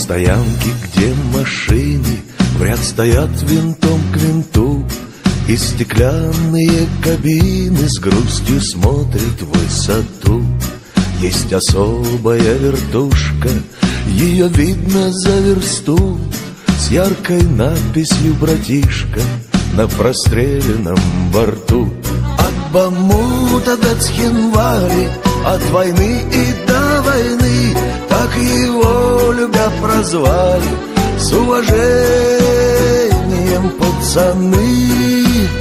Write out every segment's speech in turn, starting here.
стоянке, где машины в ряд стоят винтом к винту, и стеклянные кабины с грустью смотрят в высоту. Есть особая вертушка, ее видно за версту, с яркой надписью «Братишка» на простреленном борту. От Бамута до Цхинвали, от войны и до войны, так его, любя, прозвали с уважением пацаны.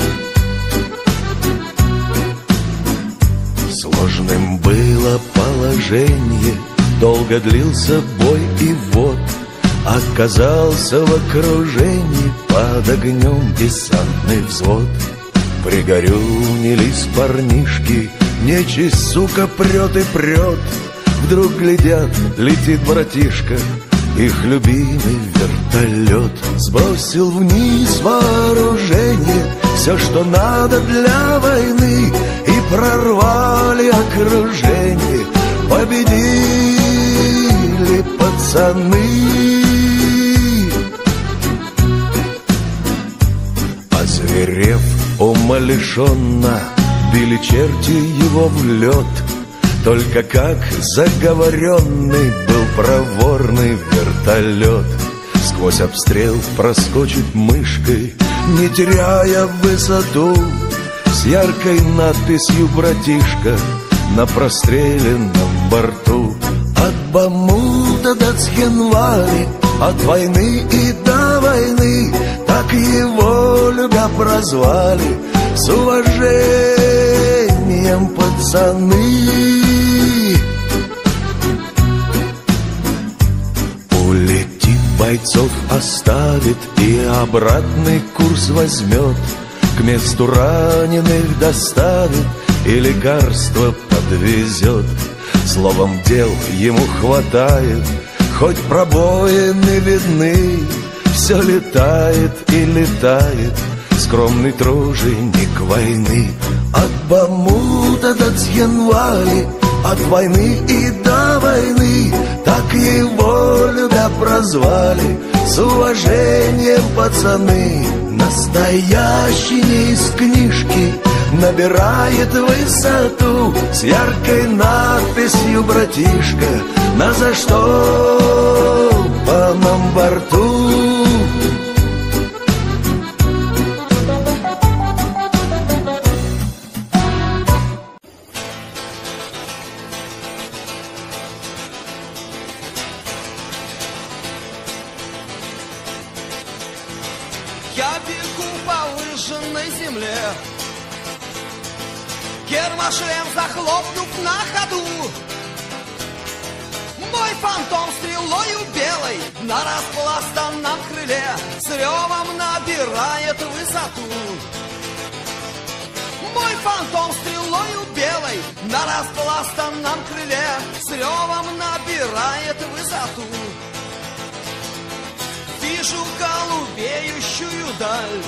Сложным было положение, долго длился бой, и вот оказался в окружении под огнем десантный взвод. Пригорюнились парнишки, нечисть, сука, прет и прет. Вдруг глядят, летит братишка, их любимый вертолет. Сбросил вниз вооружение, все, что надо для войны, и прорвали окружение, победили пацаны. Озверев умалишенно, били черти его в лед. Только как заговоренный был проворный вертолет, сквозь обстрел проскочит мышкой, не теряя высоту, с яркой надписью «Братишка» на простреленном борту. От Бамута до Цхинвали, от войны и до войны, так его, любя, прозвали с уважением пацаны. Улетит, бойцов оставит и обратный курс возьмет, к месту раненых доставит и лекарства подвезет. Словом, дел ему хватает, хоть пробоины видны, все летает и летает скромный труженик войны. От Бамута до Цхинвали, от войны и до войны, так его, любя, прозвали с уважением пацаны. Настоящий не из книжки, набирает высоту, с яркой надписью «Братишка» на заштопанном борту. Я бегу по выжженной земле, гермошлем захлопнув на ходу. Мой фантом стрелою белой на распластанном крыле с ревом набирает высоту. Мой фантом стрелою белой на распластанном крыле с ревом набирает высоту. Вижу голубеющую даль,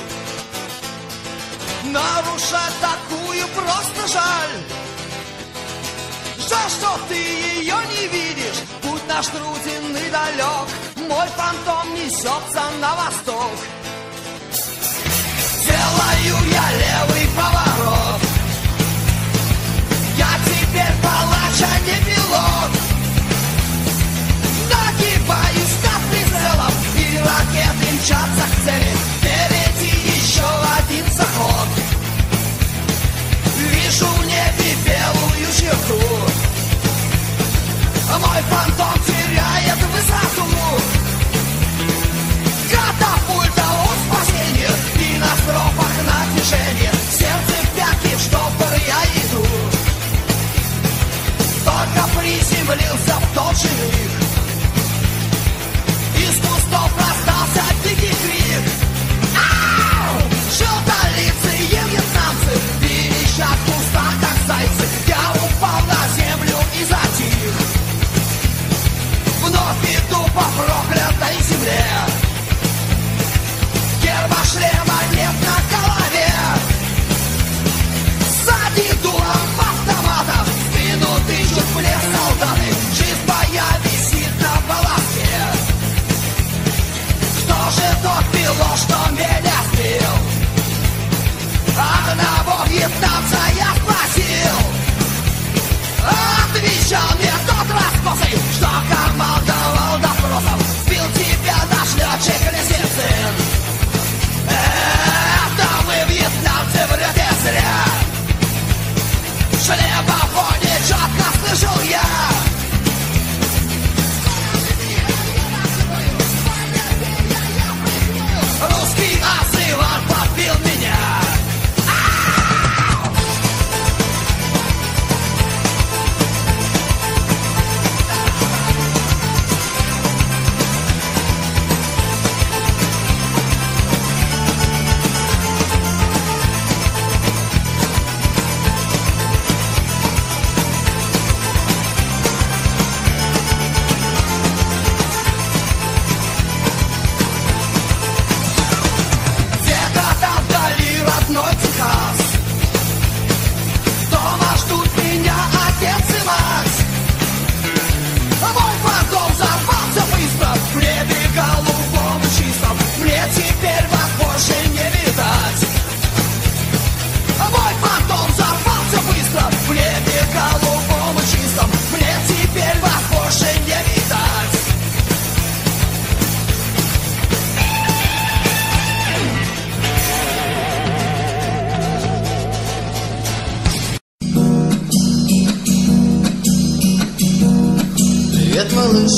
нарушать такую просто жаль. Жаль, что ты ее не видишь, путь наш труден и далек, мой фантом несется на восток. Делаю я левый поворот, я теперь палач, а не пилот. Нагибаюсь над прицелом, и ракеты мчатся к цели. Впереди еще один заход, вижу в небе белую черту. Мой фантом теряет высоту. Катапульта у спасения, и на стропах натяжение. Сердце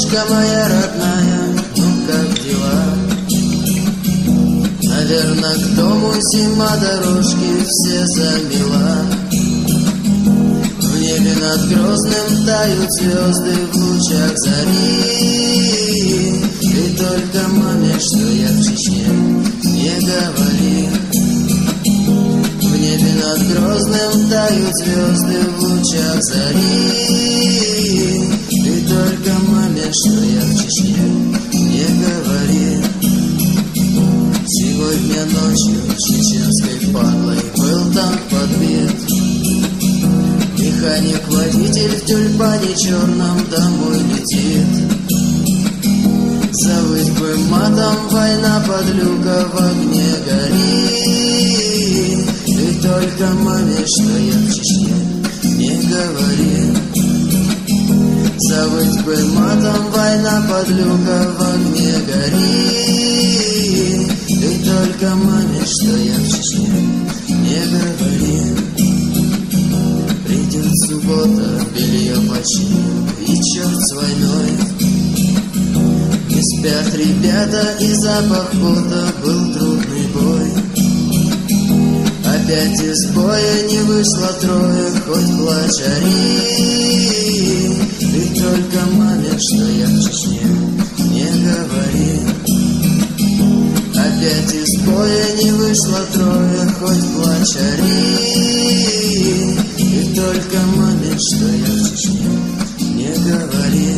Девочка моя родная, ну как дела? Наверно, к дому зима, дорожки все замела. В небе над Грозным тают звезды в лучах зари. И только маме, что я в Чечне, не говори. В небе над Грозным тают звезды в лучах зари. И только маме, что я в Чечне, не говори. Сегодня ночью чеченской падлой был танк подбит. Механик-водитель в тюльпане черном домой летит. Завыть бы матом, война подлюка в огне горит. И только маме, что я в Чечне, не говори. Завыть бы матом, война подлюка в огне горит. И только маме, что я в Чечне, не говори. Придет суббота, белье починим, и черт с войной. Не спят ребята, и запах пота, был трудный бой. Опять из боя не вышло трое, хоть плачь ори. И только маме, что я в Чечне, не говори. Опять из боя не вышло трое, хоть плачь ори. И только маме, что я в Чечне, не говори.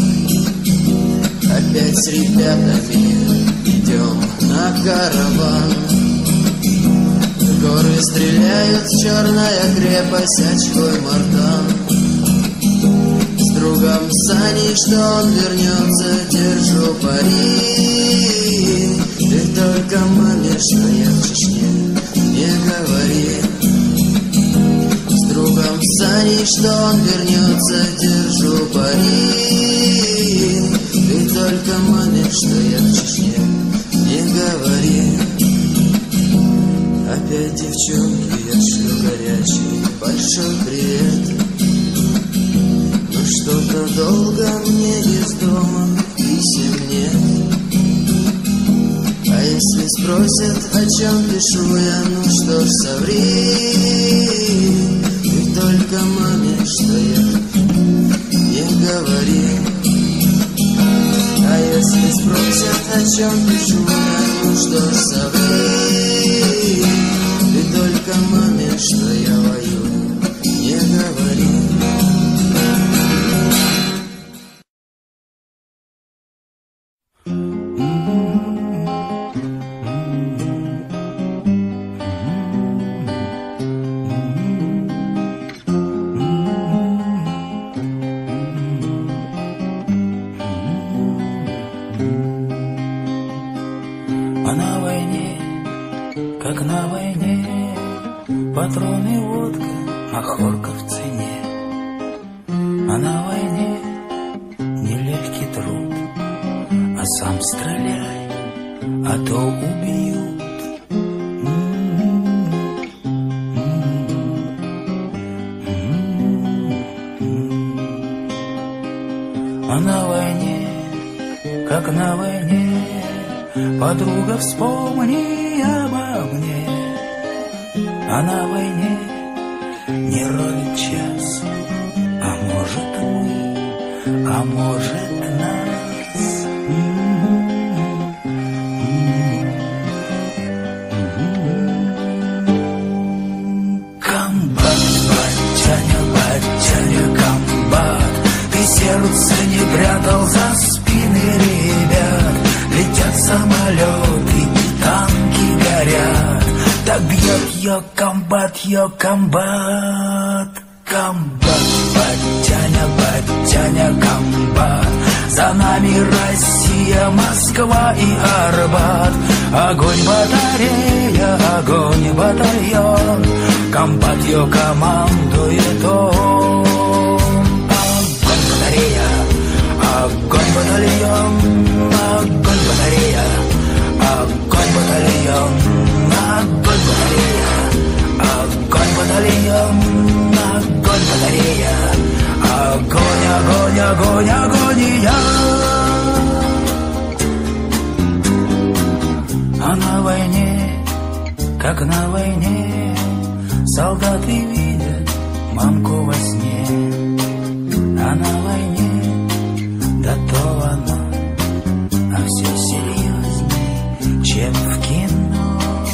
Опять с ребятами идем на караван. Горы стреляют, черная крепость, очкой Мардан. С другом Саней, что он вернется, держу пари. И только маме, что я в Чечне, не говори. С другом Саней, что он вернется, держу пари. И только маме, что я в Чечне, не говори. Опять девчонки, я шлю горячий большой привет. Но что-то долго мне из дома писем нет. А если спросят, о чем пишу я, ну что ж, соври. И только маме, что я не говори. А если спросят, о чем пишу я, ну что ж, соври. И только маме, что я воюю, не говори. А на войне, как на войне, патроны, водка, махорка в цене. А на войне нелегкий труд, а сам стреляй, а то убьют. А на войне, как на войне, подруга, вспомни обо мне. А на войне не ровен час, а может мы, а может нас. Комбат, батяня, батяня, комбат, ты сердце не прятал за спины ребят. Летят самолеты, танки горят. Так бьет ее комбат. Комбат, батяня, батяня, комбат. За нами Россия, Москва и Арбат. Огонь батарея, огонь батальон. Комбат ее командует он. Огонь батарея, огонь батальон. Огонь батарея, огонь батальон. Огонь батарея, огонь батальон. Огонь батарея, огонь, огонь, огонь, агония. как на войне солдаты видят мамку во сне, а на войне да то оно, а все серьезней, чем в кино.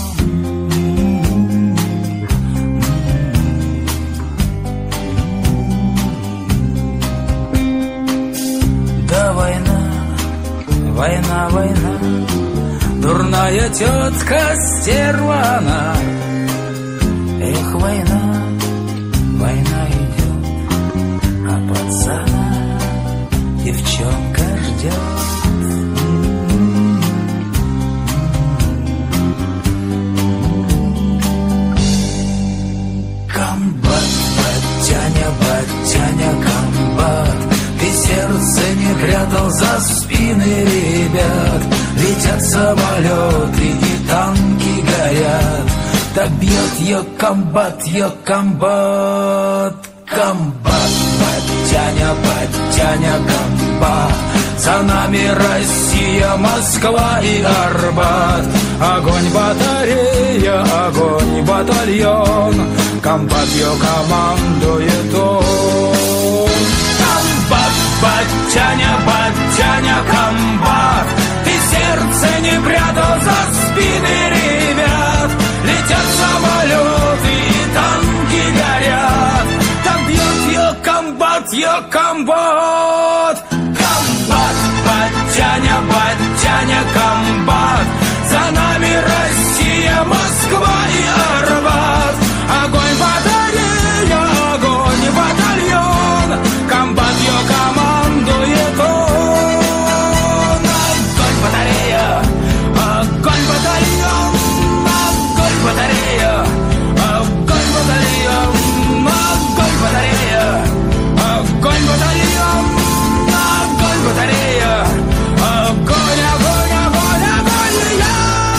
Да война, война, война, дурная тетка стерва она. Эх, война, война идет, а пацана девчонка ждет. Комбат, батяня, комбат, ты сердце не прятал за спины ребят. Летят самолеты и танки горят. Так бьет ее комбат, комбат, батяня, комбат. За нами Россия, Москва и Арбат. Огонь батарея, огонь батальон, комбат ее командует он. Комбат, батяня, комбат, ты сердце не прятал за спины ребят. Летят самолеты и танки горят. Там бьет ее комбат, комбат, батяня, комбат. За нами Россия, Москва и Арбат. Огонь батарея, огонь батальон, комбат ее командует он. Огонь батарея, огонь батальон, огонь батарея, огонь батальон, огонь батарея, огонь батальон, огонь батарея, огонь, огонь, огонь, огонь, я.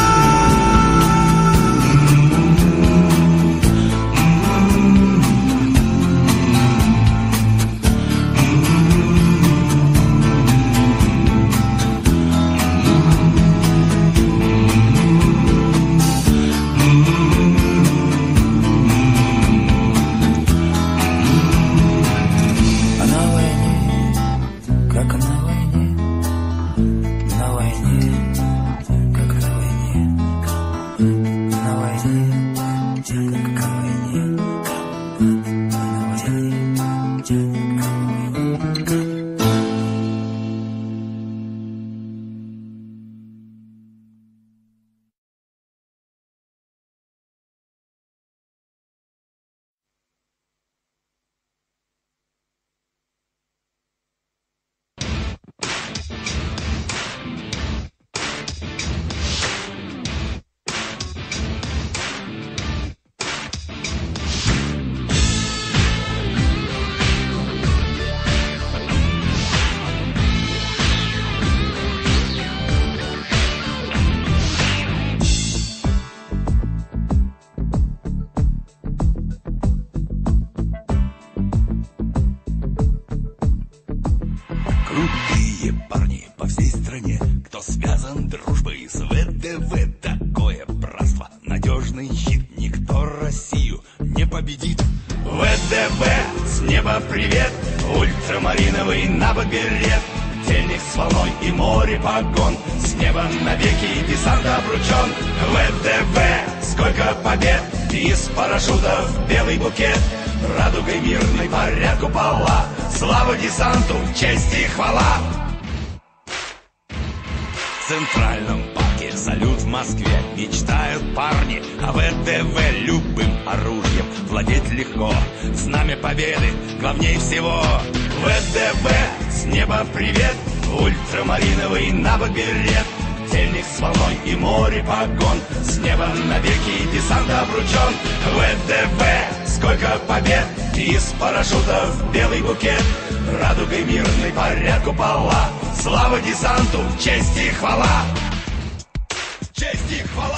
Крутые парни по всей стране, кто связан дружбой с ВДВ. Такое братство, надежный щит, никто Россию не победит. ВДВ, с неба привет, ультрамариновый набок берет. Тельник с волной и море погон, с неба навеки десант обручен. ВДВ, сколько побед, из парашютов белый букет. Радугой мирной парят купола, слава десанту, честь и хвала. В Центральном парке салют в Москве, мечтают парни о ВДВ. Любым оружием владеть легко, знамя победы главней всего. ВДВ, с неба привет, ультрамариновый набок берет. Тельник с волной и море погон, с неба навеки десант обручен. ВДВ, сколько побед, из парашютов белый букет. Радугой мирной парят купола, слава десанту, честь и хвала. Честь и хвала.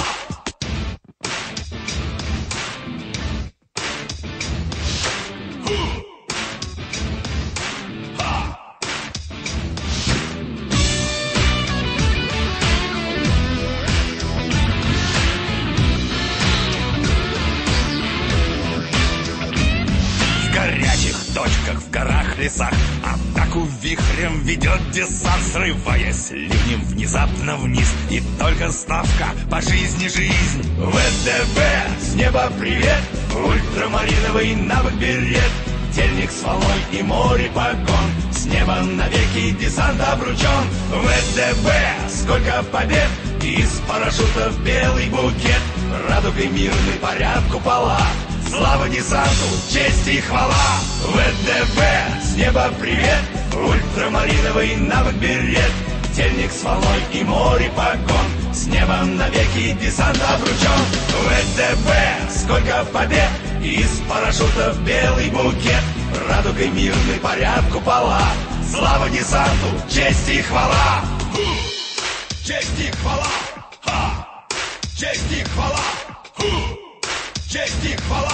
равнинах, в горах, лесах. Атаку вихрем ведет десант, срываясь ливнем внезапно вниз. И только ставка по жизни жизнь. ВДВ, с неба привет, ультрамариновый навык берет. Тельник с волной и море погон, с неба навеки десант обручен. ВДВ, сколько побед, из парашютов белый букет. Радугой мирный поряд купола, слава десанту, честь и хвала. ВДВ, с неба привет, ультрамариновый навык берет. Тельник с волной и море погон, с неба навеки десант обручен. ВДВ, сколько побед, из парашютов белый букет. Радугой мирный поряд купола, слава десанту, честь и хвала. Честь и хвала. Честь и хвала. Честь и хвала.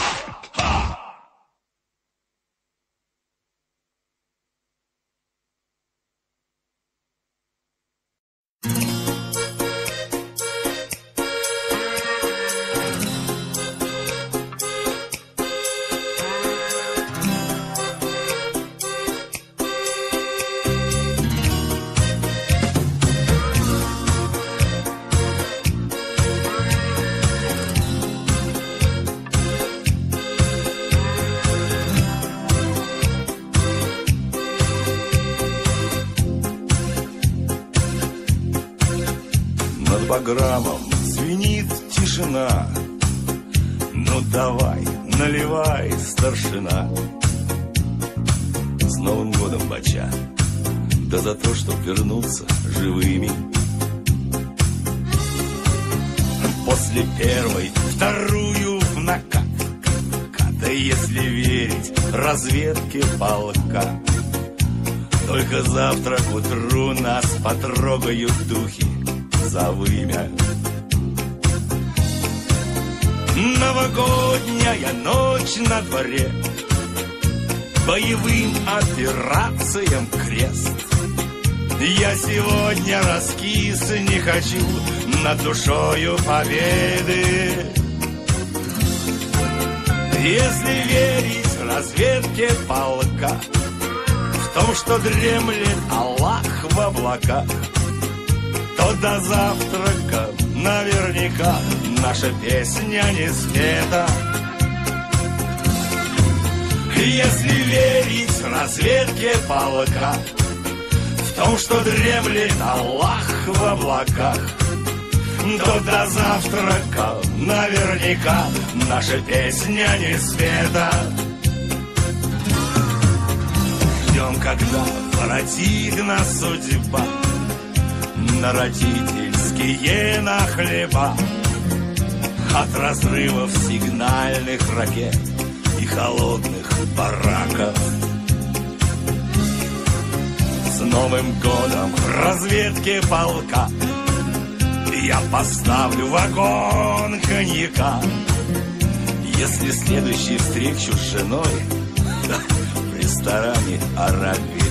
По граммам звенит тишина. Ну давай, наливай, старшина. С Новым годом, бача, да за то, чтоб вернуться живыми. После первой, вторую в накат. Да если верить разведке полка, только завтра к утру нас потрогают духи за вымя. Новогодняя ночь на дворе, боевым операциям крест. Я сегодня раскис, не хочу над душою победы. Если верить разведке полка, в том, что дремлет Аллах в облаках, то до завтрака наверняка наша песня не спета. Если верить разведке полка, в том, что дремлет Аллах в облаках, то до завтрака наверняка наша песня не спета. Ждем, когда воротит нас судьба на родительские на хлеба, от разрывов сигнальных ракет и холодных бараков. С Новым годом разведке полка я поставлю вагон коньяка. Если следующий встречу с женой в ресторане «Арабель».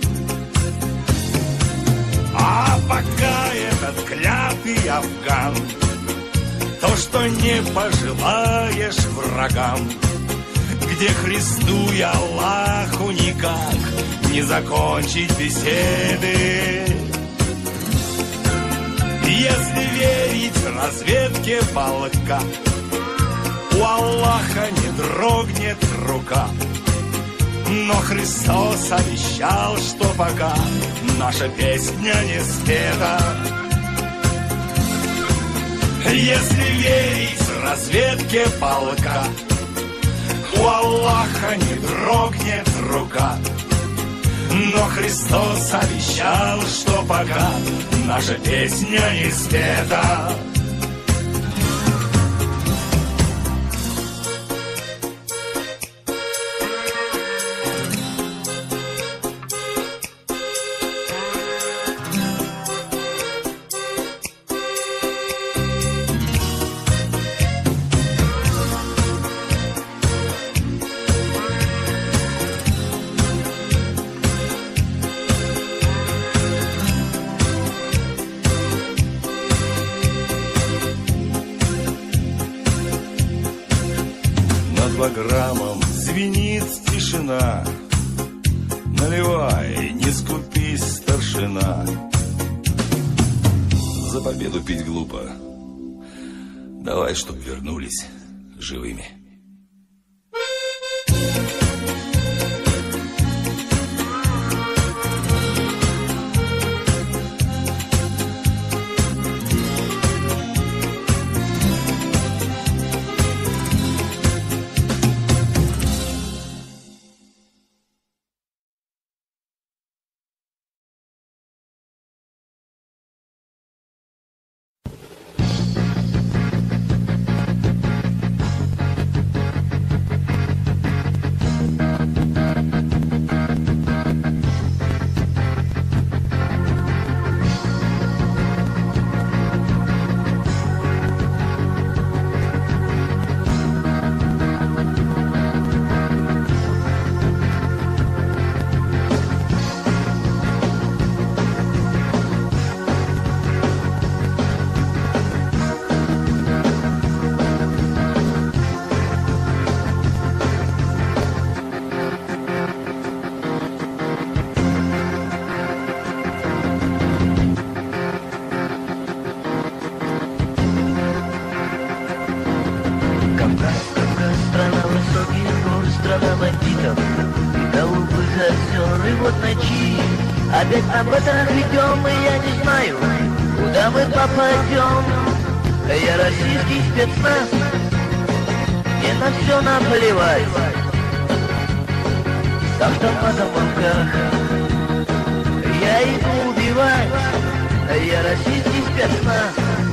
А пока этот клятый афган, то, что не пожелаешь врагам, где Христу и Аллаху никак не закончить беседы. Если верить разведке полка, у Аллаха не дрогнет рука. Но Христос обещал, что пока наша песня не спета. Если верить разведке полка, у Аллаха не дрогнет рука. Но Христос обещал, что пока наша песня не спета. Граммом звенит тишина. Наливай, не скупись, старшина. За победу пить глупо. Давай, чтоб вернулись живыми. Опять об этом идем, и я не знаю, куда мы попадем. Я российский спецназ, мне на все наплевать. С автоматом в руках я иду убивать. Я российский спецназ.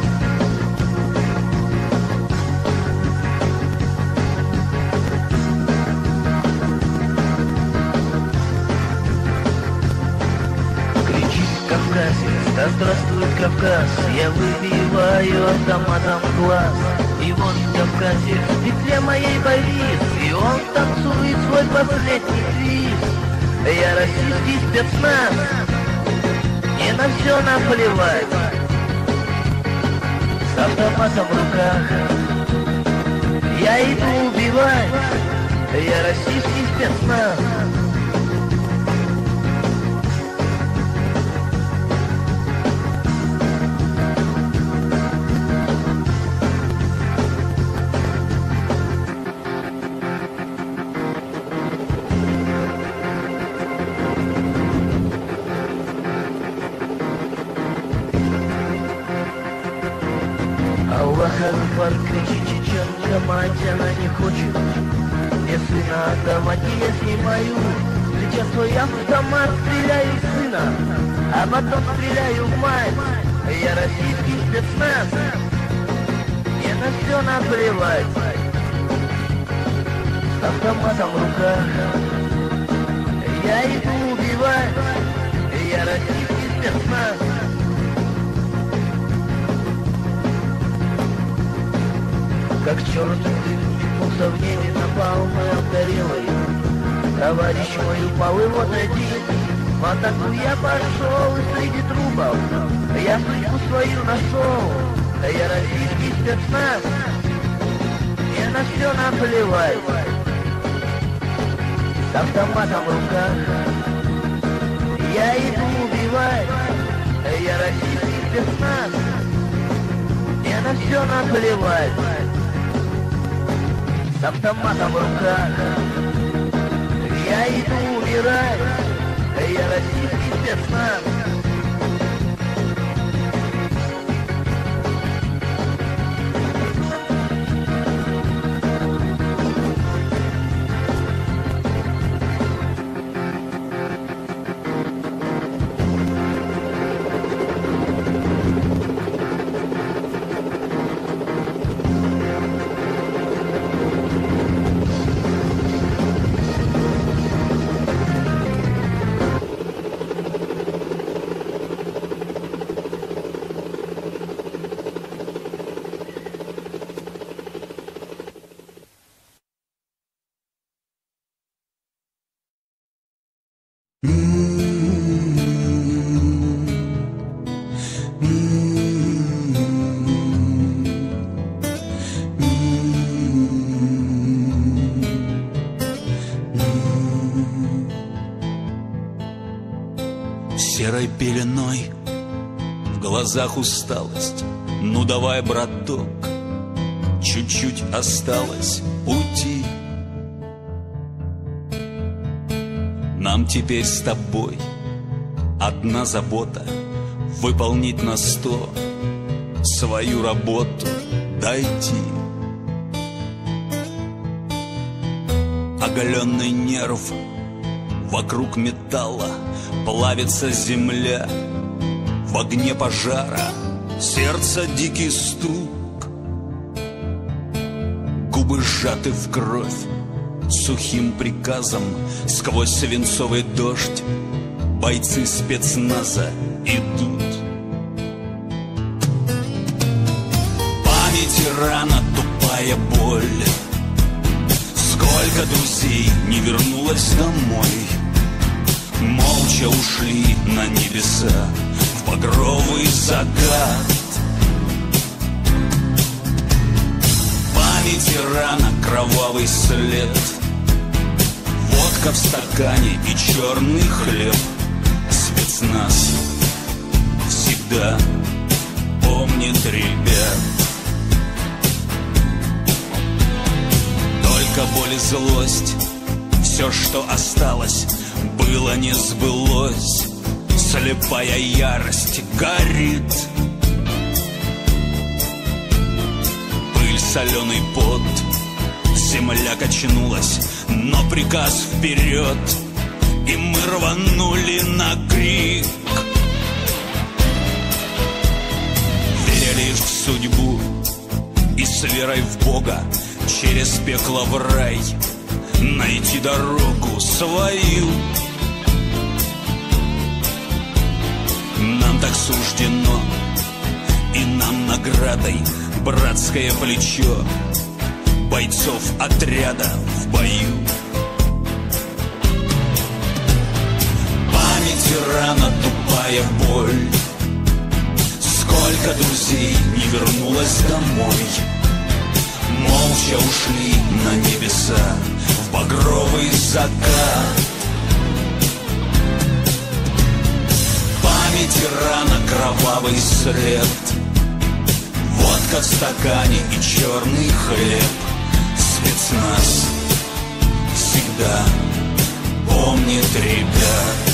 Да здравствует Кавказ, я выбиваю автоматом глаз. И вот в Кавказе в петле моей повис, и он танцует свой последний твист. Я российский спецназ, мне на все наплевать. С автоматом в руках я иду убивать. Я российский спецназ. Аллах-Акбар, кричит чеченка, мать, она не хочет мне сына отдавать, и я снимаю сейчас свой автомат, стреляю в сына, а потом стреляю в мать. Я российский спецназ, мне на все наплевать. С автоматом в руках я иду убивать. Я российский спецназ. Как черный дым метнулся в небе, напал мой обгорелый. Товарищ мой упал, и вот один в атаку я пошел, и среди трупов я судьбу свою нашел. Я российский спецназ, мне на все наплевать. С автоматом в руках я иду убивать. Я российский спецназ, мне на все наплевать. С автоматом в руках я иду умирать. Я российский спецназ. пеленой, в глазах усталость. Ну давай, браток, чуть-чуть осталось пути. Нам теперь с тобой одна забота — выполнить на 100 свою работу, дойти. Оголенный нерв, вокруг металла плавится земля. В огне пожара сердце дикий стук, губы сжаты в кровь. Сухим приказом сквозь свинцовый дождь бойцы спецназа идут. Памяти рана, тупая боль. Сколько друзей не вернулось домой, молча ушли на небеса в багровый закат. Памяти рана, кровавый след. Водка в стакане и черный хлеб. Спецназ всегда помнит ребят. Только боль и злость, все, что осталось, было не сбылось. Слепая ярость горит. Пыль, соленый пот, земля качнулась, но приказ вперед, и мы рванули на крик. Веря лишь в судьбу и с верой в Бога через пекло в рай найти дорогу свою. Нам так суждено, и нам наградой братское плечо бойцов отряда в бою. Память и рана, тупая боль. Сколько друзей не вернулось домой, молча ушли на небеса в багровый закат. Память и рана, кровавый след. Водка в стакане и черный хлеб. Спецназ всегда помнит ребят.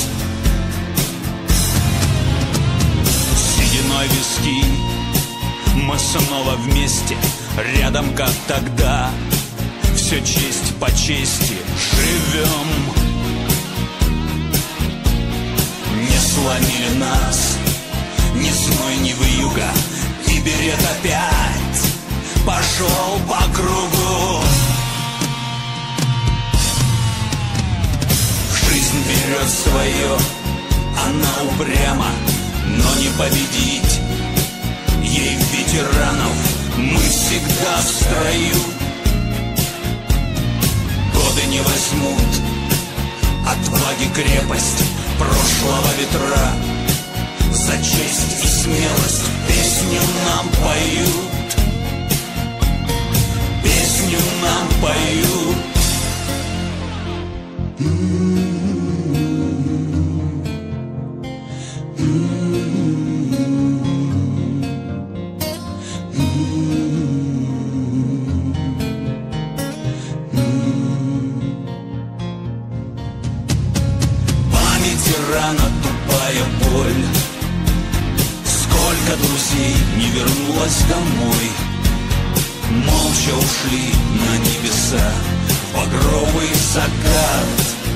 Сединой виски, мы снова вместе, рядом как тогда. Все честь по чести живем. Не сломили нас ни зной, ни вьюга, и берет опять пошел по кругу. Жизнь берет свое, она упряма, но не победить ей ветеранов. Мы всегда в строю. Годы не возьмут отваги, крепость прошлого ветра. За честь и смелость песню нам поют. Песню нам поют. Рана, тупая боль. Сколько друзей не вернулось домой, молча ушли на небеса в багровый закат.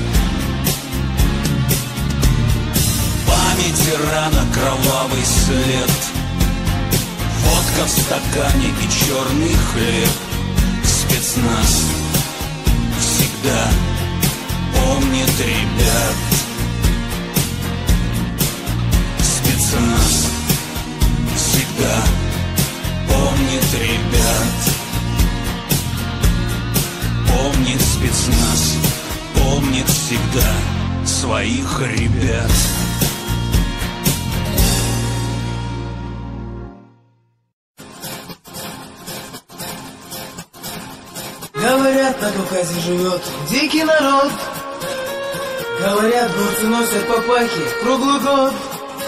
Память и рана, кровавый след. Водка в стакане и черный хлеб. Спецназ всегда помнит ребят. Спецназ всегда помнит ребят. Помнит спецназ, помнит всегда своих ребят. Говорят, на Кавказе живет дикий народ. Говорят, горцы носят папахи круглый год.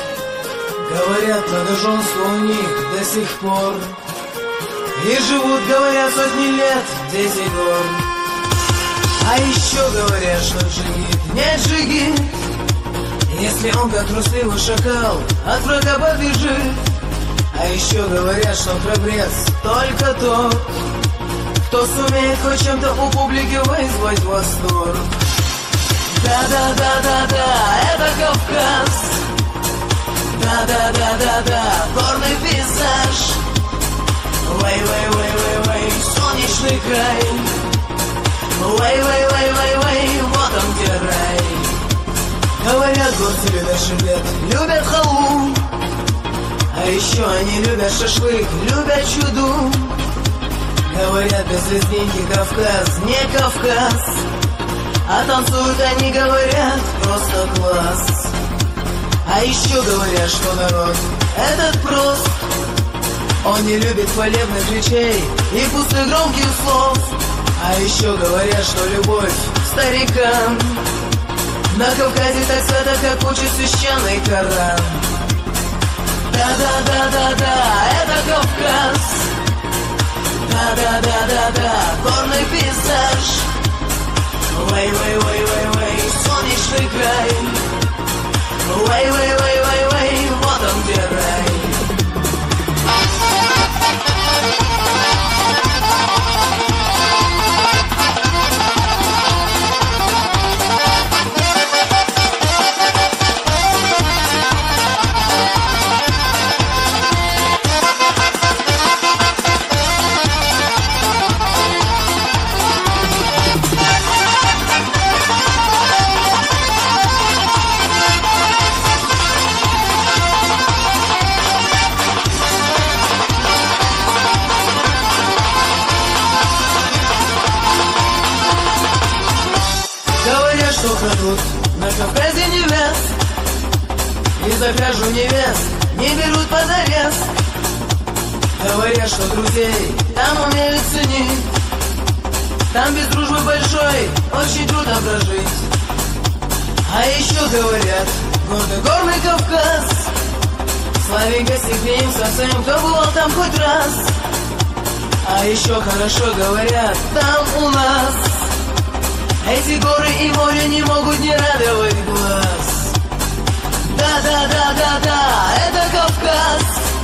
Говорят, многоженство у них до сих пор. И живут, говорят, сотни лет в 10 гор. А еще говорят, что джигит не джигит, если он, как трусливый шакал, от врага побежит. А еще говорят, что храбрец только тот, кто сумеет хоть чем-то у публики вызвать восторг. Да-да-да-да-да, это Кавказ. Да-да-да-да-да, горный пейзаж. Вэй-вэй-вэй-вэй-вэй, солнечный край. Вэй-вэй-вэй-вэй-вэй, вот он где рай. Говорят, горцы любят шибет, любят халу. А еще они любят шашлык, любят чуду. Говорят, без лезгинки Кавказ не Кавказ. А танцуют они, говорят, просто класс. А еще говорят, что народ этот прост. Он не любит хвалебных речей и пустых громких слов. А еще говорят, что любовь к старикам на Кавказе так свято, как учит священный Коран. Да-да-да-да-да, это Кавказ. Да-да-да-да-да, горный пейзаж. Вэй-вэй-вэй-вэй-вэй, солнечный край. Вэй-вэй-вэй-вэй-вэй, вот он где рай. На Кавказе невест и за кражу невест не берут позарез. Говорят, что друзей там умеют ценить. Там без дружбы большой очень трудно прожить. А еще говорят, горный Кавказ. Славенько степнеем совсем, кто бывал там хоть раз. А еще хорошо говорят, там у нас эти горы и море не могут не радовать глаз. Да-да-да-да-да, это Кавказ.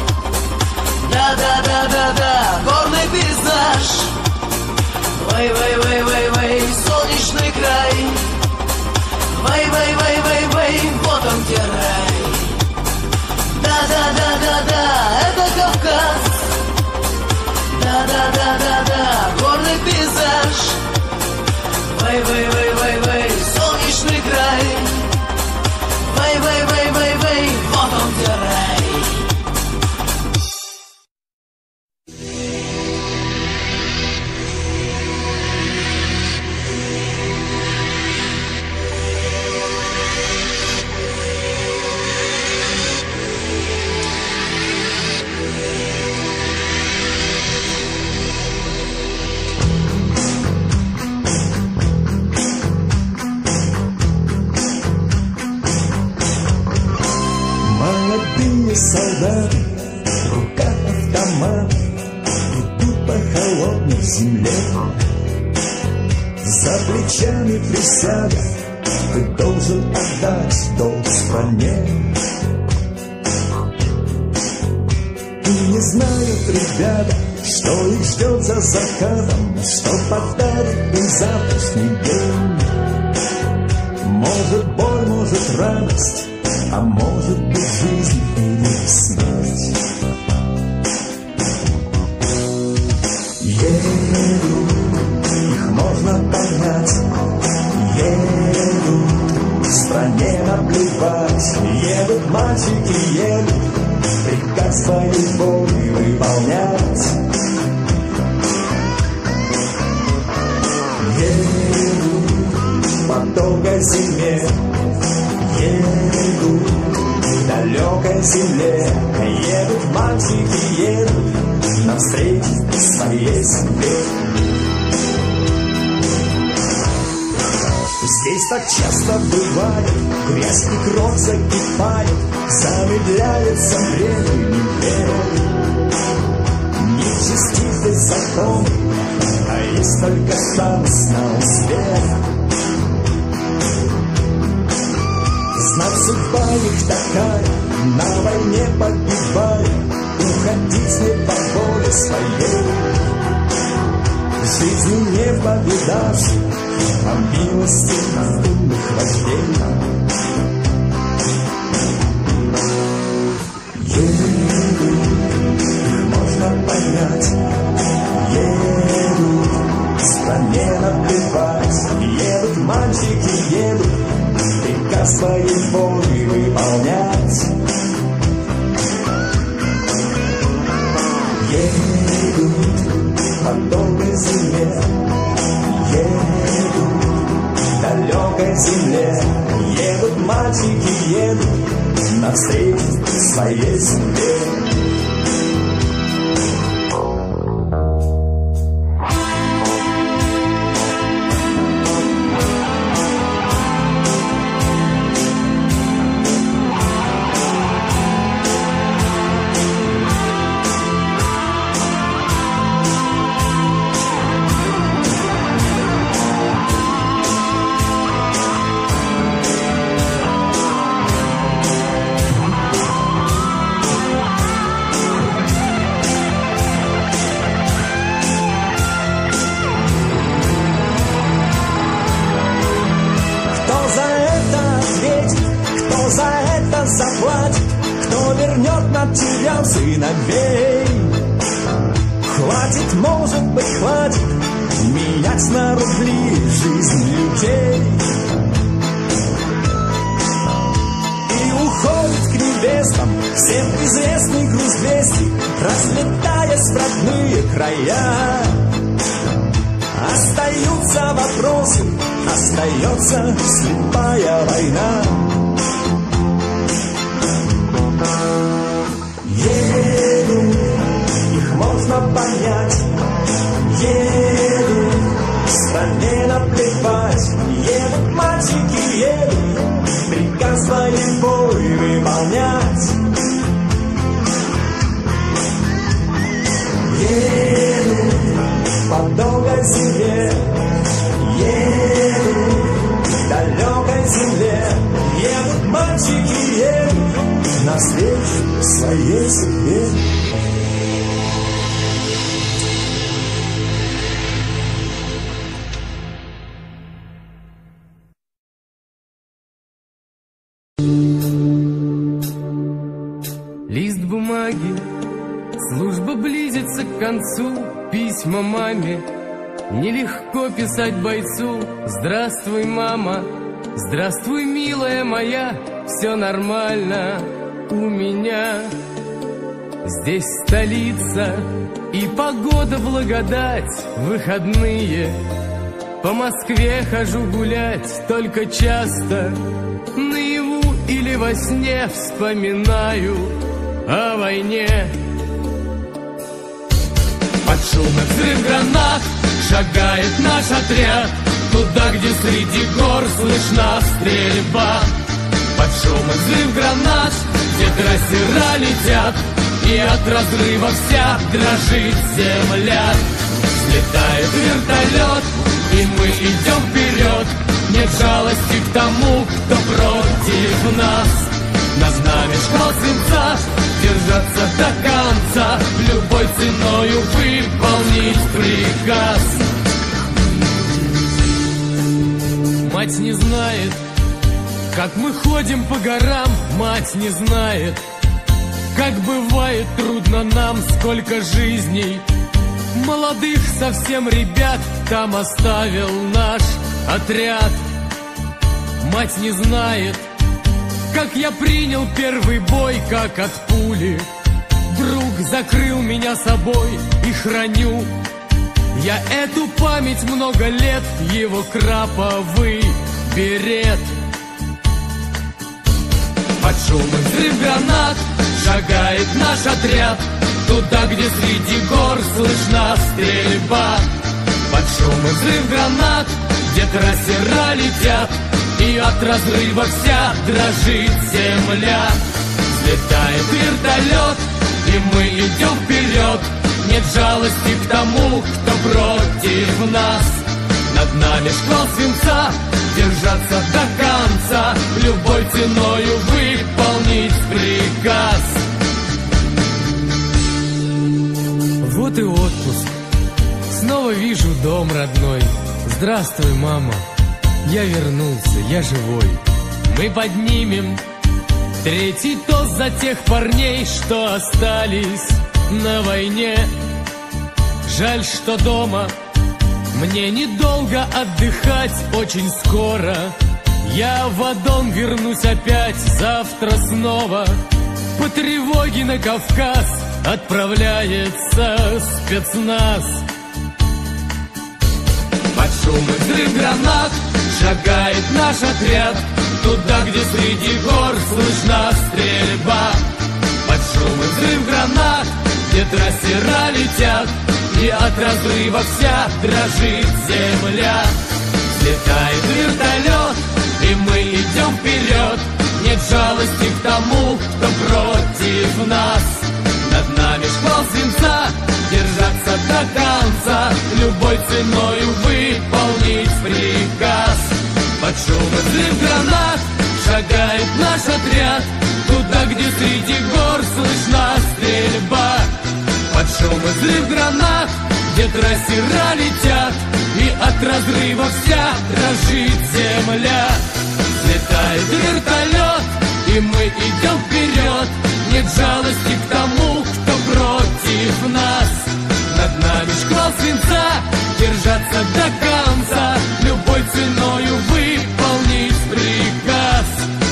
Да-да-да-да-да, горный пейзаж. Вэй-вэй-вэй-вэй-вэй, солнечный край. Вэй-вэй-вэй-вэй-вэй, вот он где рай. Да-да-да-да-да, это Кавказ. Да-да-да-да-да, горный пейзаж. Вэй-вэй-вэй-вэй-вэй, солнечный край. Вэй-вэй-вэй-вэй-вэй, вот он где рай. Солдаты, в руках автомат, идут по холодной земле. За плечами присяга, ты должен отдать долг стране. И не знают ребята, что их ждет за закатом, что подарит им завтрашний день. Может боль, может радость, а может быть жизнь или смерть. Едут, их можно понять. Едут, в стране наплевать. Едут мальчики, едут, приказ своей воли выполнять. Едут по долгой зиме, едут в далекой земле. Едут мальчики, едут навстречу своей земле. Здесь так часто бывает, грязь и кровь закипает, замедляется время нечестивый закон, а есть только шанс на успех. Знать судьба их такая, на войне погибая, уходить не по воле своей. Жизнью не повидавши, а милости умных вождей. Едут, их можно понять, едут, стране наплевать. Едут мальчики, едут, приказ боевой выполнять. Едут по долгой земле, едут в далекой земле, едут мальчики, едут навстречу своей судьбе. Сыновей. Хватит, может быть, хватит менять на рубли жизнь людей. И уходит к небесам всем известный груз 200, разлетаясь в родные края. Остаются вопросы, остается слепая война. Едут, их можно понять, едут, стране наплевать, едут мальчики, едут, приказ боевой выполнять. Едут по долгой земле, едут в далекой земле, едут мальчики, едут навстречу своей судьбе. Лист бумаги, служба близится к концу, письма маме. Нелегко писать бойцу: здравствуй, мама, здравствуй, милая моя, все нормально у меня. Здесь столица и погода благодать, выходные. По Москве хожу гулять, только часто наяву или во сне вспоминаю о войне. Под шум и взрыв гранат шагает наш отряд туда, где среди гор слышна стрельба. Под шум и взрыв гранат, где трассера летят, и от разрыва вся дрожит земля. Взлетает вертолет, и мы идем вперед. Нет жалости к тому, кто против нас. На знамя шквал свинца держаться до конца, любой ценою выполнить приказ. Мать не знает, как мы ходим по горам. Мать не знает, как бывает трудно нам, сколько жизней молодых совсем ребят там оставил наш отряд. Мать не знает, как я принял первый бой, как от пули друг закрыл меня собой и храню я эту память много лет, его краповый берет. Под шум и взрыв гранат шагает наш отряд туда, где среди гор слышна стрельба. Под шум и взрыв гранат, где трассера летят, и от разрыва вся дрожит земля. Взлетает вертолет, и мы идем вперед. Нет жалости к тому, кто против нас. Над нами шквал свинца, держаться до конца, любой ценою выполнить приказ. Вот и отпуск. Снова вижу дом родной. Здравствуй, мама. Я вернулся, я живой. Мы поднимем третий тост за тех парней, что остались на войне. Жаль, что дома мне недолго отдыхать, очень скоро я в дом вернусь опять, завтра снова. По тревоге на Кавказ отправляется спецназ. Под шум и взрыв гранат шагает наш отряд, туда, где среди гор слышна стрельба. Под шум и взрыв гранат, где трассера летят, и от разрыва вся дрожит земля. Взлетает вертолет, и мы идем вперед. Нет жалости к тому, кто против нас. Над нами шквал свинца, держаться до конца, любой ценою выполнить приказ. Под шум и взрыв гранат шагает наш отряд, туда, где среди гор слышна стрельба. Под шум и взрыв гранат, где трассера летят, и от разрыва вся дрожит земля. Взлетает вертолет, и мы идем вперед. Нет жалости к тому, кто против нас. Над нами шквал свинца, держаться до конца, любой ценою выполнить приказ.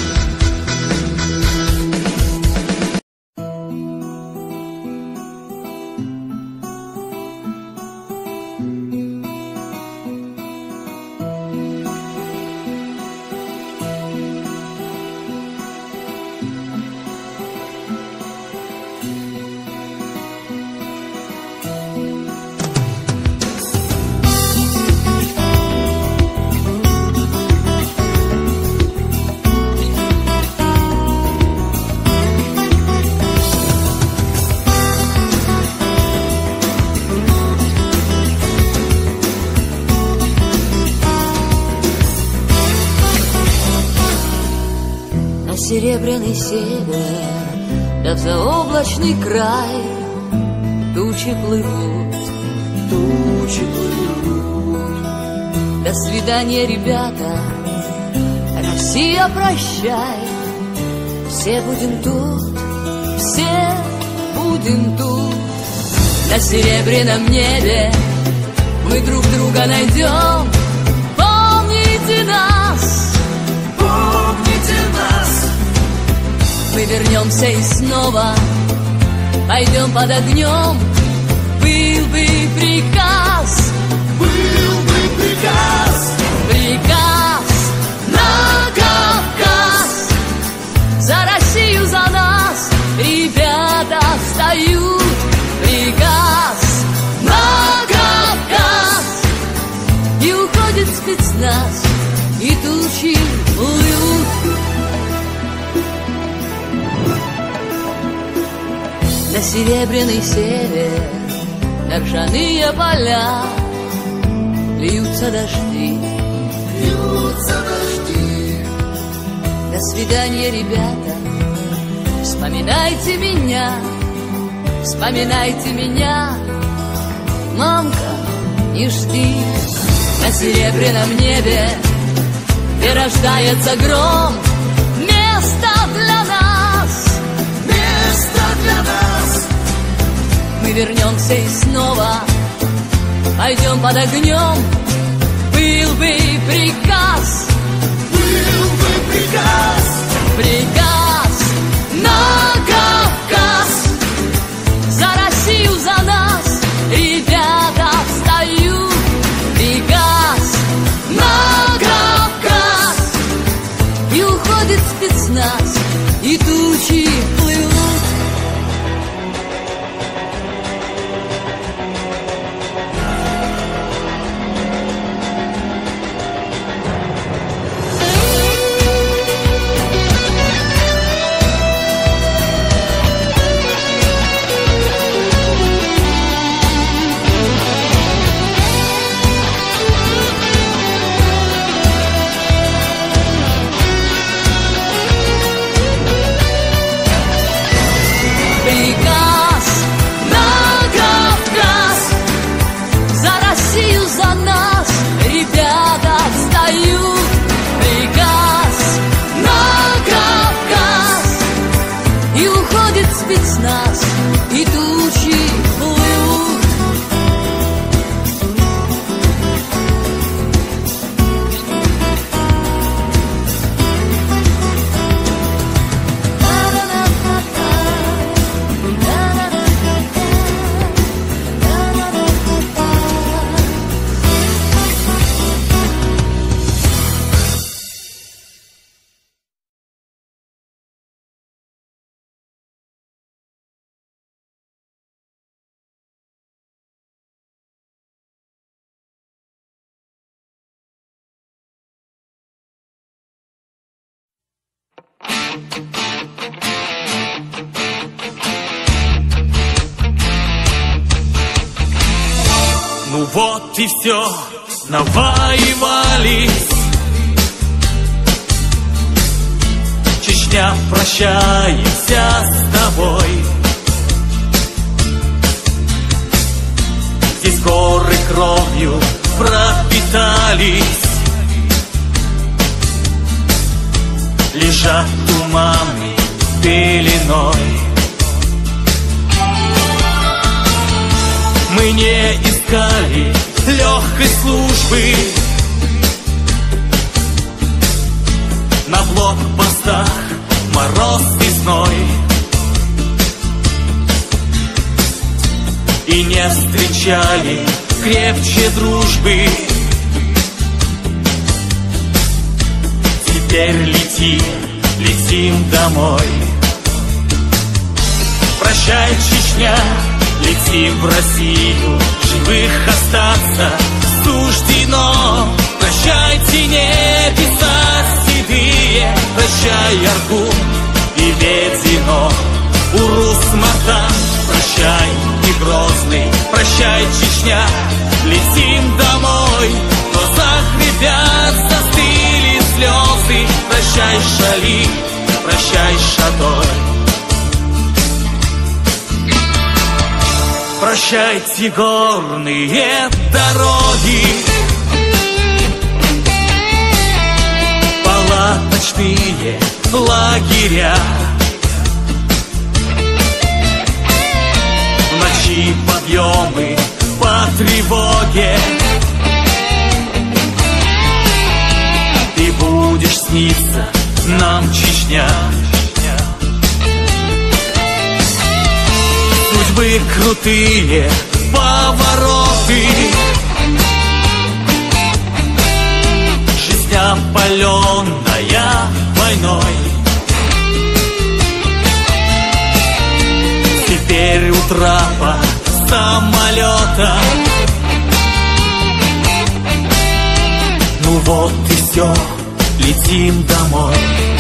Серебряный север, да в заоблачный край тучи плывут, тучи плывут. До свидания, ребята, Россия, прощай. Все будем тут, все будем тут. На серебряном небе мы друг друга найдем. Помните нас, помните нас. Мы вернемся и снова пойдем под огнем. Был бы приказ, был бы приказ, приказ на Кавказ. За Россию, за нас ребята встают. Приказ на Кавказ. И уходит спецназ, и тучи плывут. На серебряный север, на ржаные поля льются дожди, льются дожди. До свидания, ребята, вспоминайте меня, вспоминайте меня. Мамка, не жди. На серебряном небе, где рождается гром, место для нас, место для нас. Мы вернемся и снова пойдем под огнем. Был бы приказ, был бы приказ, приказ на Кавказ. За Россию, за нас ребята встают. Приказ на Кавказ. И уходит спецназ, и тучи плывут. Ну вот и все, навоевались. Чечня, прощаемся с тобой. Здесь горы кровью пропитались, лежат туманы пеленой. Мы не искали легкой службы, на блокпостах мороз весной, и не встречали крепче дружбы. Теперь летим домой. Прощай, Чечня, летим в Россию, живых остаться суждено. Прощайте, небеса седые, прощай, Аргун и Ведено, Урус-Мартан, прощай, и Грозный, прощай, Чечня, летим домой. В глазах ребят застыли слезы, прощай, Шали, прощай, Шатой. Прощайте, горные дороги, палаточные лагеря. В ночи подъемы по тревоге, ты будешь сниться нам, Чечня. Судьбы крутые повороты, жизнь опаленная войной. Теперь у трапа самолета. Ну вот и все, летим домой.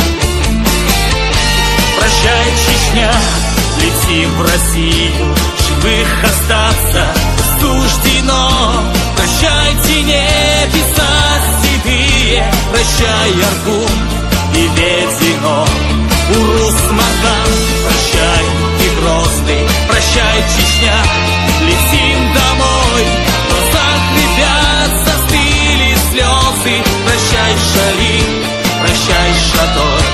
Прощай, Чечня, летим в Россию, живых остаться суждено. Прощайте, небеса седые, прощай, Аргун и Ведено, Урус-Мартан, прощай, и Грозный, прощай, Чечня, летим домой. В глазах ребят застыли слезы, прощай, Шали, прощай, Шатой.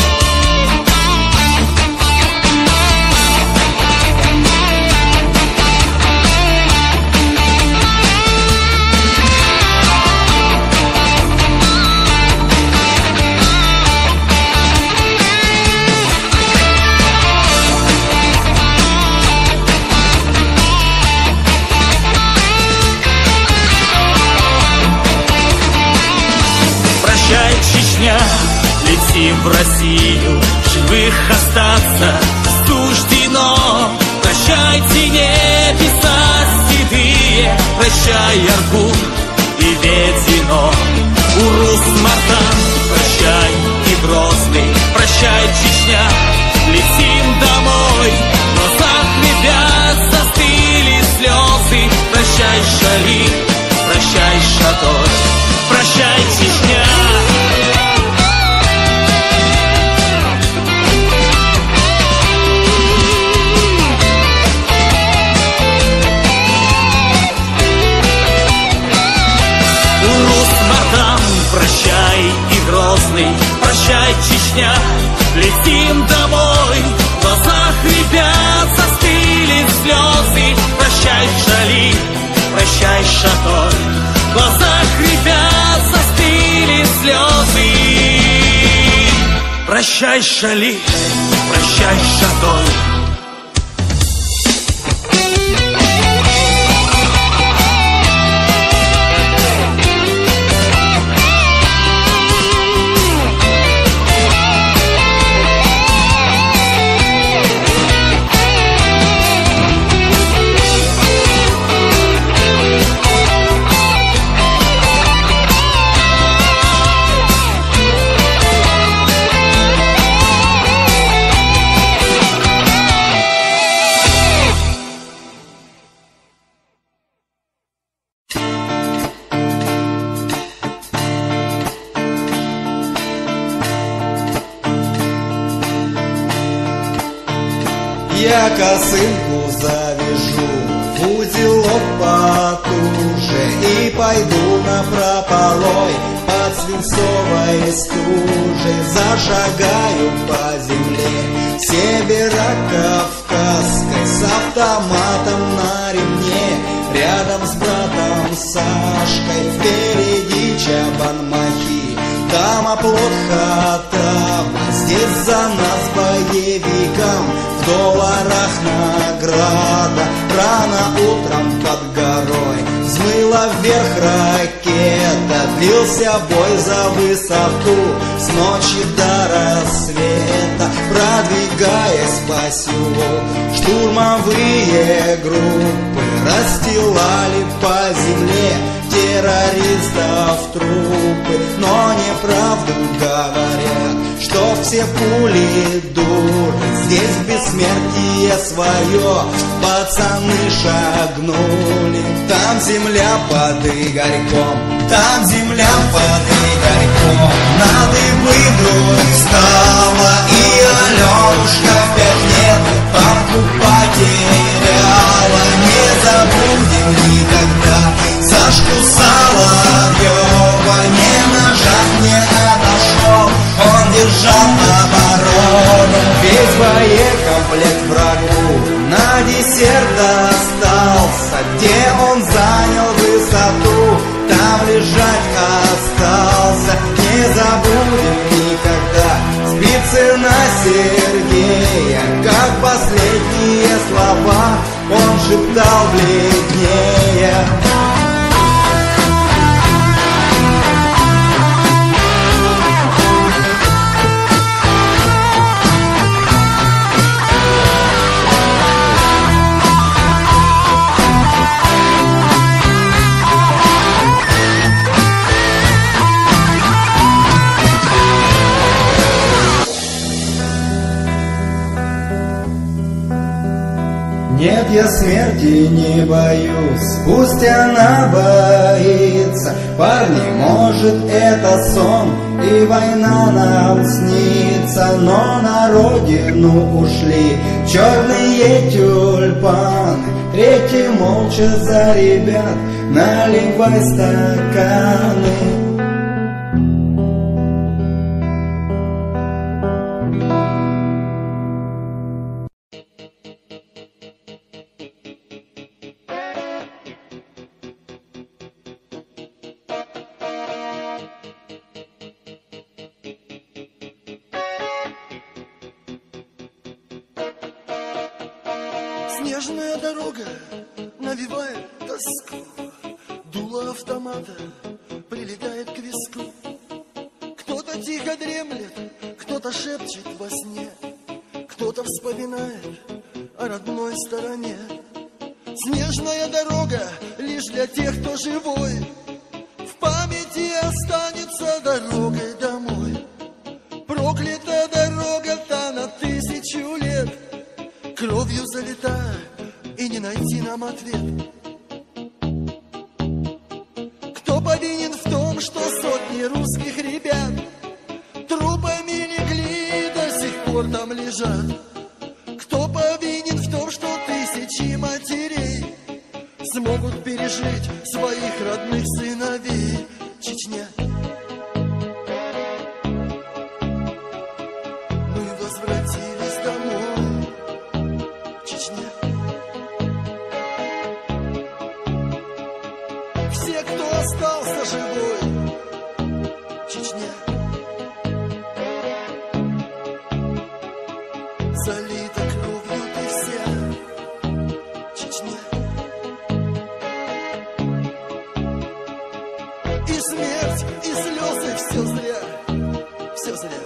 Летим в Россию, живых остаться суждено. Прощайте, небеса седые, прощай, Аргун и Ведено, Урус-Мартан, прощай, и Грозный, прощай, Чечня, летим домой. В глазах ребят застыли слезы, прощай, Шали, прощай, Шатой, прощай, Чечня. Прощай, и Грозный, прощай, Чечня, летим домой. В глазах ребят застыли слезы, прощай, Шали, прощай, Шатой. В глазах ребят застыли слезы, прощай, Шали, прощай, Шатой. я косынку завяжу в узелок потуже и пойду напрополой под свинцовой стужей, зашагаю по земле северо-кавказской с автоматом на ремне, рядом с братом Сашкой, впереди чабан-махи, там оплот Хаттаба, здесь за нас боевикам в долларах награда. Рано утром под горой взмыла вверх ракета, длился бой за высоту с ночи до рассвета. Продвигаясь по селу, штурмовые группы расстилали по земле террористов трупы, но неправду говорят, что все пули дуры. Здесь бессмертие свое пацаны шагнули. Там земля под Игорьком, там земля под Игорьком, на дыбы вдруг встала, и Аленушка опять нет, папку потеряла. Не забудем никогда Сашку Соловьева, ни на шаг не отошел, он держал оборону. Весь боекомплект врагу на десерт остался, где он занял высоту, там лежать остался. Не забудем никогда Спицына Сергея, как последние слова он шептал бледнее. Нет, я смерти не боюсь, пусть она боится. Парни, может, это сон, и война нам снится, но на родину ушли черные тюльпаны. Третий молча за ребят, наливай стаканы. Снежная дорога навевает тоску, дуло автомата прилетает к виску. Кто-то тихо дремлет, кто-то шепчет во сне, кто-то вспоминает о родной стороне. Снежная дорога лишь для тех, кто живой, в памяти останется дорогой домой. Проклята дорога-то на 1000 лет, кровью залита, и не найти нам ответ. Кто повинен в том, что сотни русских ребят трупами легли и до сих пор там лежат? Кто повинен в том, что тысячи матерей смогут пережить своих родных сыновей? Чечня. Мы возвратились домой. Чечня. Все, кто остался живой. Чечня. Залита кровью ты вся. Чечня. И смерть, и слезы, все зря. Все зря.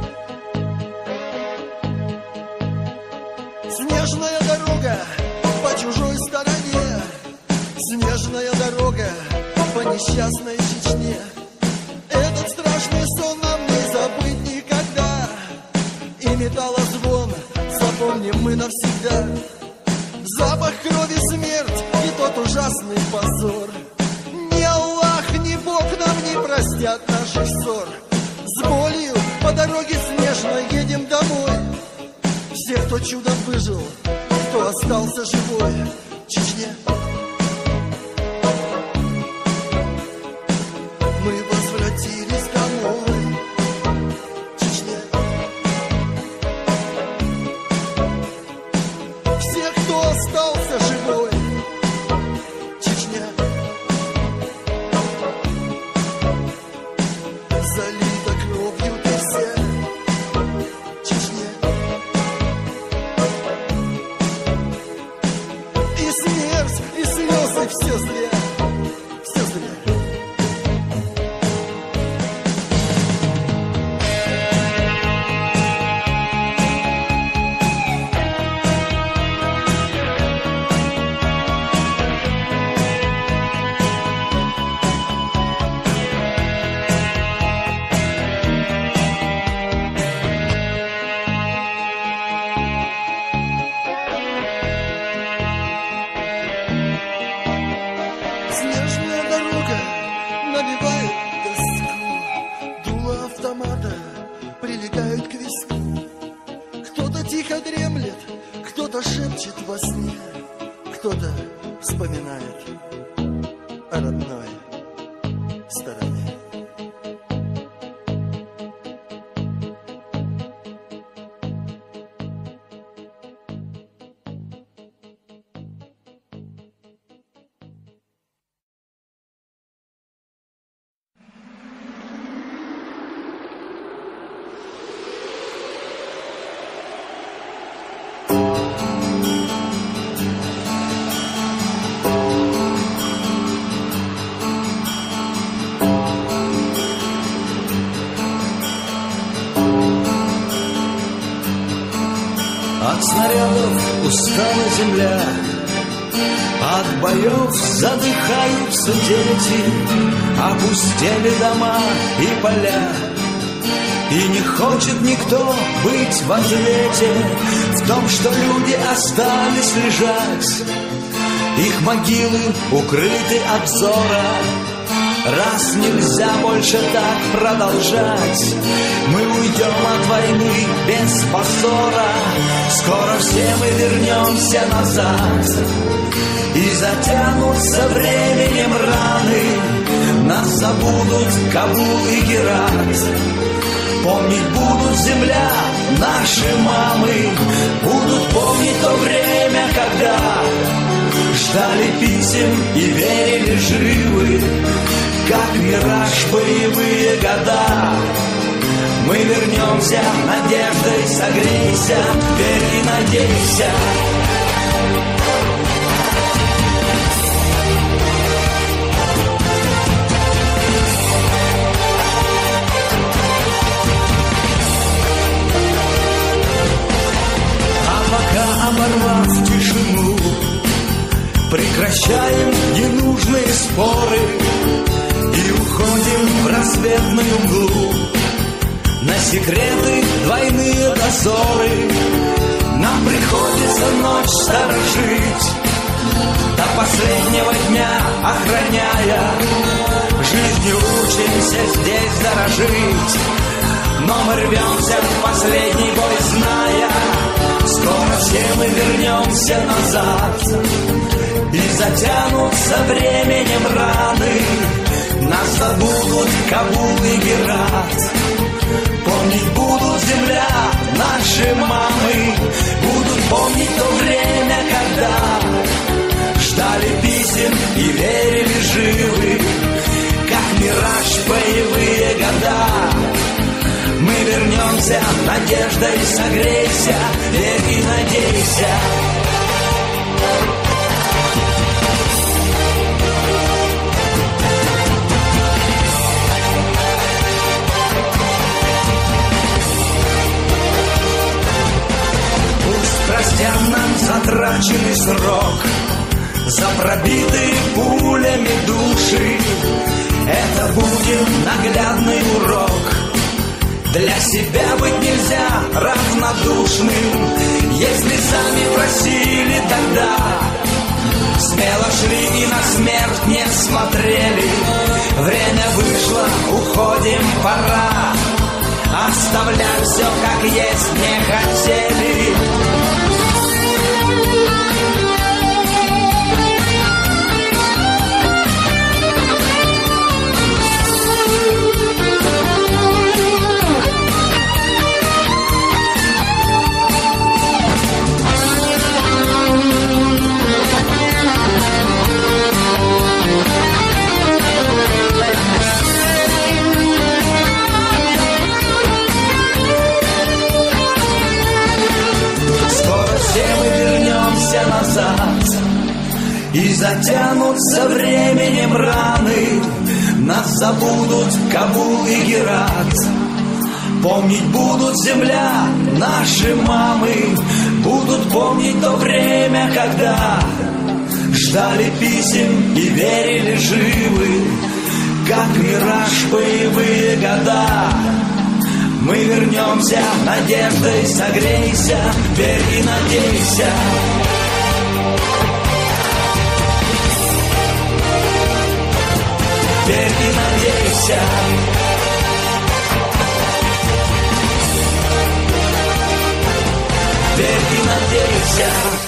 Снежная дорога по чужой стороне, снежная дорога по несчастной Чечне. Этот страшный сон нам не забыть никогда, и металлозвон запомним мы навсегда. Запах крови, смерть и тот ужасный позор. Ни Аллах, ни Бог нам не простят наших ссор. С болью по дороге снежной едем домой. Всех, кто чудом выжил, кто остался живой в Чечне. Мы возвратились домой в Чечне. Всех, кто остался живой в Чечне. Залита кровью песен в Чечне. И смерть, и слезы, все зря, все зря. Снежная дорога набивает тоску, дуло автомата прилегают к виску. Кто-то тихо дремлет, кто-то шепчет во сне, кто-то вспоминает о родной стороне. От снарядов устала земля, от боев задыхаются дети, опустели дома и поля. И не хочет никто быть в ответе в том, что люди остались лежать. Их могилы укрыты от взора. Раз нельзя больше так продолжать, мы уйдем от войны без позора. Скоро все мы вернемся назад, и затянутся временем раны. Нас забудут Кабул и Герат. Помнить будут земля, наши мамы, будут помнить то время, когда ждали писем и верили живы. Как мираж боевые года, мы вернемся, надеждой согрейся, верь и надейся. А пока, оборвав тишину, прекращаем ненужные споры и уходим в рассветную мглу на секреты двойные дозоры. Нам приходится ночь сторожить, до последнего дня охраняя. Жизнью учимся здесь дорожить, но мы рвемся в последний бой, зная, скоро все мы вернемся назад, и затянутся временем раны. Нас забудут Кабул и Герат. Помнить будут земля, наши мамы, будут помнить то время, когда ждали писем и верили живы. Как мираж боевые года, мы вернемся, надеждой согрейся, верь и надейся. Простят нам затраченный срок за пробитые пулями души. Это будет наглядный урок. Для себя быть нельзя равнодушным, если сами просили тогда. Смело шли и на смерть не смотрели. Время вышло, уходим, пора. оставлять все как есть не хотели. Назад, и затянутся временем раны. Нас забудут Кабул и Герат. Помнить будут земля, наши мамы. Будут помнить то время, когда ждали писем и верили живы. Как мираж боевые года. Мы вернемся, надеждой согрейся, верь и надейся. Верь и надейся. Верь и надейся.